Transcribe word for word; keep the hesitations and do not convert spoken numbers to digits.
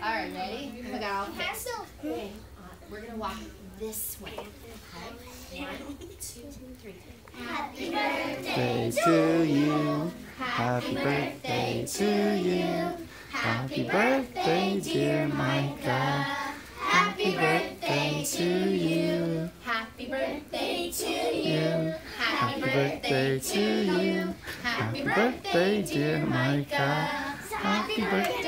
All right, ready? We got all fixed. Okay. Uh, we're gonna walk this way. Okay. One, two, three. Happy birthday to you. Happy birthday to you. Happy birthday, dear Micah. Happy birthday to you. Happy birthday to you. Happy birthday to you. Happy birthday, dear Micah. Happy birthday.